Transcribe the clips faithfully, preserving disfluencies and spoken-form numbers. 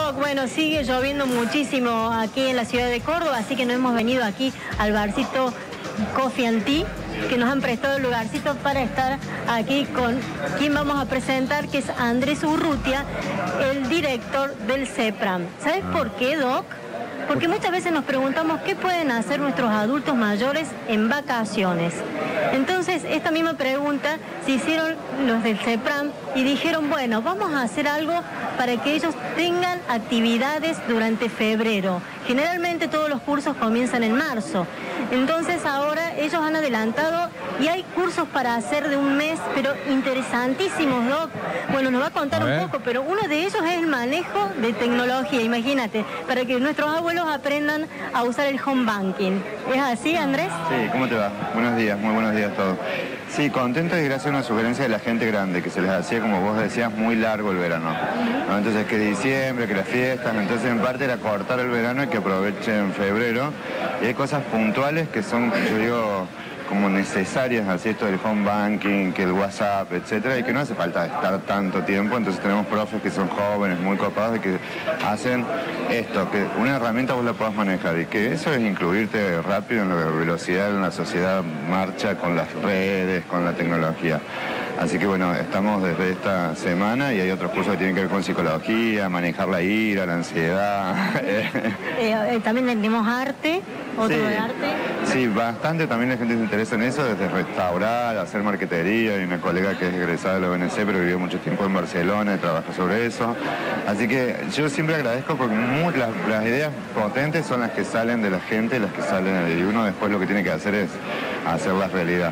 Doc, bueno, sigue lloviendo muchísimo aquí en la ciudad de Córdoba, así que nos hemos venido aquí al barcito Coffee and Tea, que nos han prestado el lugarcito para estar aquí con quien vamos a presentar, que es Andrés Urrutia, el director del CEPRAM. ¿Sabes por qué, Doc? Porque muchas veces nos preguntamos qué pueden hacer nuestros adultos mayores en vacaciones. Entonces, esta misma pregunta se hicieron los del CEPRAM y dijeron, bueno, vamos a hacer algo para que ellos tengan actividades durante febrero. Generalmente todos los cursos comienzan en marzo. Entonces ahora ellos han adelantado y hay cursos para hacer de un mes, pero interesantísimos, Doc. Bueno, nos va a contar un poco, pero uno de ellos es el manejo de tecnología, imagínate, para que nuestros abuelos aprendan a usar el home banking. ¿Es así, Andrés? Sí, ¿cómo te va? Buenos días, muy buenos días a todos. Sí, contento y gracias a una sugerencia de la gente grande, que se les hacía, como vos decías, muy largo el verano, ¿no? Entonces que diciembre, que las fiestas, entonces en parte era cortar el verano y que aprovechen febrero. Y hay cosas puntuales que son, yo digo, como necesarias, así esto del home banking, que el WhatsApp, etcétera, y que no hace falta estar tanto tiempo. Entonces tenemos profes que son jóvenes, muy copados, y que hacen esto, que una herramienta vos la podés manejar, y que eso es incluirte rápido en la velocidad en la sociedad marcha con las redes, con la tecnología. Así que bueno, estamos desde esta semana y hay otros cursos que tienen que ver con psicología, manejar la ira, la ansiedad. eh, eh, también tenemos arte, otro sí, de arte. Sí, bastante también la gente se interesa en eso, desde restaurar, hacer marquetería. Hay una colega que es egresada de la U N C, pero vivió mucho tiempo en Barcelona y trabaja sobre eso. Así que yo siempre agradezco porque muy, las, las ideas potentes son las que salen de la gente, las que salen, y uno después lo que tiene que hacer es hacerlas realidad.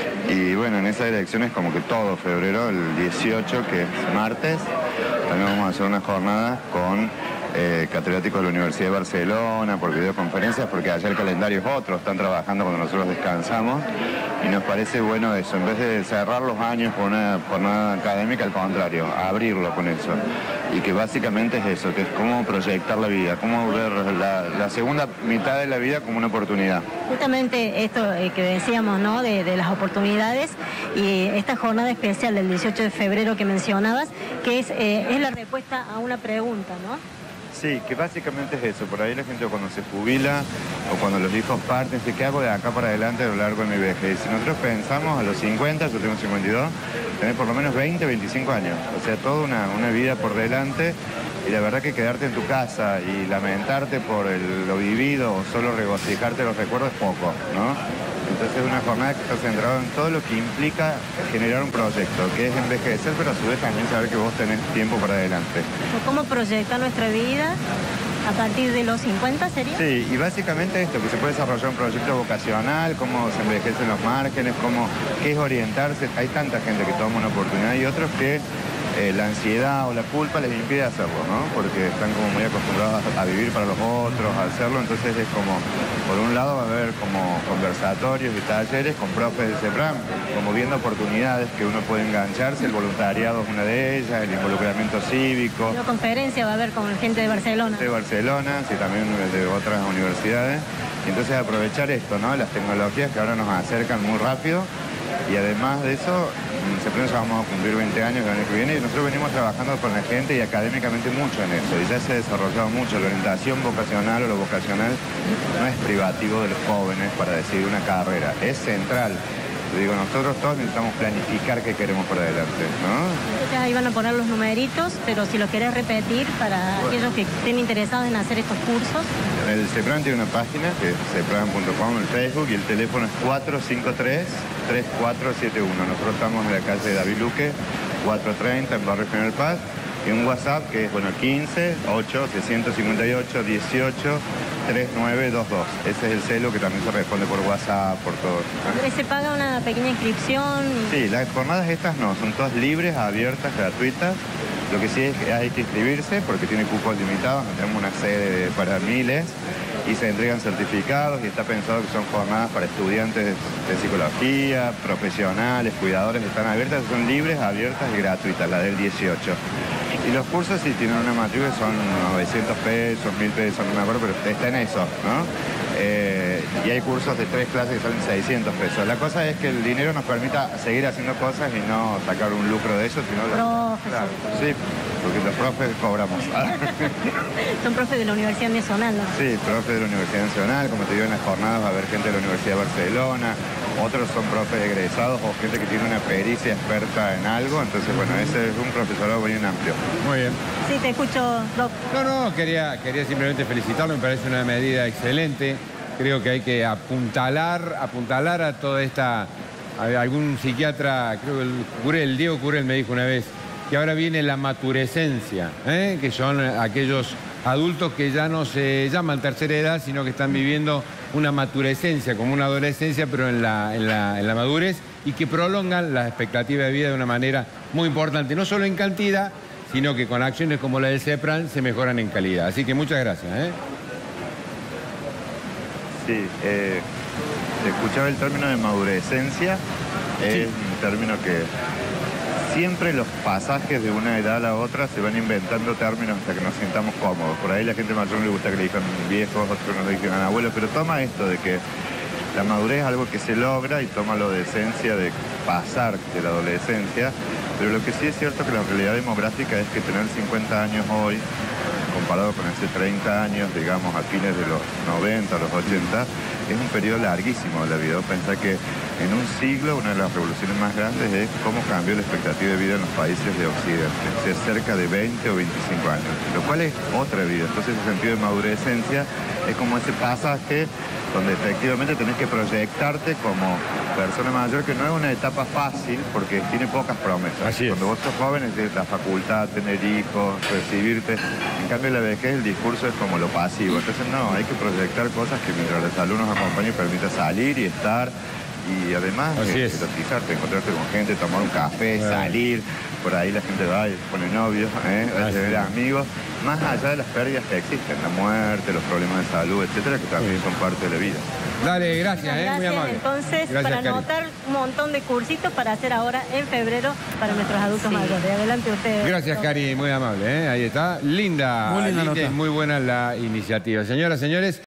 Y bueno, en esa dirección es como que todo febrero, el dieciocho, que es martes, también vamos a hacer una jornada con eh, catedráticos de la Universidad de Barcelona, por videoconferencias, porque allá el calendario es otro, están trabajando cuando nosotros descansamos, y nos parece bueno eso, en vez de cerrar los años con una jornada académica, al contrario, abrirlo con eso. Y que básicamente es eso, que es cómo proyectar la vida, cómo ver la, la segunda mitad de la vida como una oportunidad. Justamente esto eh, que decíamos, ¿no? De, de las oportunidades, y esta jornada especial del dieciocho de febrero que mencionabas, que es, eh, es la respuesta a una pregunta, ¿no? Sí, que básicamente es eso. Por ahí la gente cuando se jubila o cuando los hijos parten, dice, ¿qué hago de acá para adelante a lo largo de mi vejez? Si nosotros pensamos a los cincuenta, yo tengo cincuenta y dos, tener por lo menos veinte, veinticinco años. O sea, toda una, una vida por delante. Y la verdad que quedarte en tu casa y lamentarte por el, lo vivido o solo regocijarte los recuerdos es poco, ¿no? Entonces es una jornada que está centrada en todo lo que implica generar un proyecto, que es envejecer, pero a su vez también saber que vos tenés tiempo para adelante. ¿Cómo proyectar nuestra vida a partir de los cincuenta sería? Sí, y básicamente esto, que se puede desarrollar un proyecto vocacional, cómo se envejecen los márgenes, cómo, qué es orientarse. Hay tanta gente que toma una oportunidad y otros que eh, la ansiedad o la culpa les impide hacerlo, ¿no? Porque están como muy acostumbrados a, a vivir para los otros, a hacerlo. Entonces es como, por un lado va a haber como conversatorios y talleres con profes de CEPRAM, como viendo oportunidades que uno puede engancharse. El voluntariado es una de ellas, el involucramiento cívico. Una conferencia va a haber con gente de Barcelona. De Barcelona, sí, también de otras universidades. Y entonces aprovechar esto, ¿no? Las tecnologías que ahora nos acercan muy rápido. Y además de eso, siempre ya vamos a cumplir veinte años el año que viene, y nosotros venimos trabajando con la gente y académicamente mucho en eso, y ya se ha desarrollado mucho. La orientación vocacional o lo vocacional no es privativo de los jóvenes para decidir una carrera, es central. Yo digo, nosotros todos necesitamos planificar qué queremos por adelante, ¿no? Entonces ahí van a poner los numeritos, pero si lo querés repetir para bueno, aquellos que estén interesados en hacer estos cursos. El CEPRAM tiene una página que es cepram punto com, el Facebook, y el teléfono es cuatro cinco tres, tres cuatro siete uno. Nosotros estamos en la calle David Luque, cuatrocientos treinta, en Barrio General Paz, y un WhatsApp que es, bueno, quince, ocho, seiscientos cincuenta y ocho, dieciocho, treinta y nueve veintidós. Ese es el celo que también se responde por WhatsApp, por todo. ¿Se paga una pequeña inscripción? Sí, las jornadas estas no, son todas libres, abiertas, gratuitas. Lo que sí es que hay que inscribirse porque tiene cupos limitados, tenemos una sede para miles y se entregan certificados, y está pensado que son jornadas para estudiantes de, de psicología, profesionales, cuidadores, están abiertas, son libres, abiertas y gratuitas, la del dieciocho. Y los cursos sí tienen una matrícula, son novecientos pesos, mil pesos, no me acuerdo, pero está en eso, ¿no? Eh, y hay cursos de tres clases que salen seiscientos pesos. La cosa es que el dinero nos permita seguir haciendo cosas y no sacar un lucro de eso, sino... Profes, claro, sí, porque los profes cobramos. Son profes de la Universidad Nacional, ¿no? Sí, profes de la Universidad Nacional, como te digo, en las jornadas va a haber gente de la Universidad de Barcelona, otros son profes egresados o gente que tiene una pericia experta en algo, entonces bueno, ese es un profesorado bien amplio. Muy bien. Sí, te escucho, Doc. No, no, quería, quería simplemente felicitarlo, me parece una medida excelente. Creo que hay que apuntalar, apuntalar a toda esta... A algún psiquiatra, creo que el Curel, Diego Curel me dijo una vez, que ahora viene la maturescencia, ¿eh? Que son aquellos adultos que ya no se llaman tercera edad, sino que están viviendo una maturescencia, como una adolescencia, pero en la, en la, en la madurez, y que prolongan la expectativa de vida de una manera muy importante, no solo en cantidad, sino que con acciones como la del CEPRAN se mejoran en calidad. Así que muchas gracias. ¿eh? Sí, eh, escuchaba el término de madurescencia, es sí. un término que siempre los pasajes de una edad a la otra se van inventando términos hasta que nos sintamos cómodos. Por ahí la gente mayor le gusta que le digan viejos, otros nos digan abuelos, pero toma esto de que la madurez es algo que se logra y toma la decencia de pasar de la adolescencia, pero lo que sí es cierto que la realidad demográfica es que tener cincuenta años hoy, comparado con hace treinta años, digamos, a fines de los noventa, los ochenta, es un periodo larguísimo de la vida. Pensar que en un siglo una de las revoluciones más grandes es cómo cambió la expectativa de vida en los países de Occidente, de cerca de veinte o veinticinco años, lo cual es otra vida. Entonces ese sentido de madurescencia es como ese pasaje donde efectivamente tenés que proyectarte como persona mayor, que no es una etapa fácil porque tiene pocas promesas. Así es. Cuando vos sos joven es la facultad, tener hijos, recibirte. En cambio la vejez, el discurso es como lo pasivo. Entonces no, hay que proyectar cosas que mientras la salud nos acompañe permita salir y estar. Y además eh, erotizarte, encontrarte con gente, tomar un café, bueno. salir, por ahí la gente va y se pone novios, ¿eh? a ver amigos, más allá de las pérdidas que existen, la muerte, los problemas de salud, etcétera, que también sí. son parte de la vida. Dale, gracias, eh, gracias muy amable. Entonces, gracias, para Cari. anotar un montón de cursitos para hacer ahora en febrero para nuestros adultos sí. mayores. Adelante ustedes. Gracias, Cari, muy amable, ¿eh? Ahí está. Linda, muy linda linda y muy buena la iniciativa. Señoras, señores.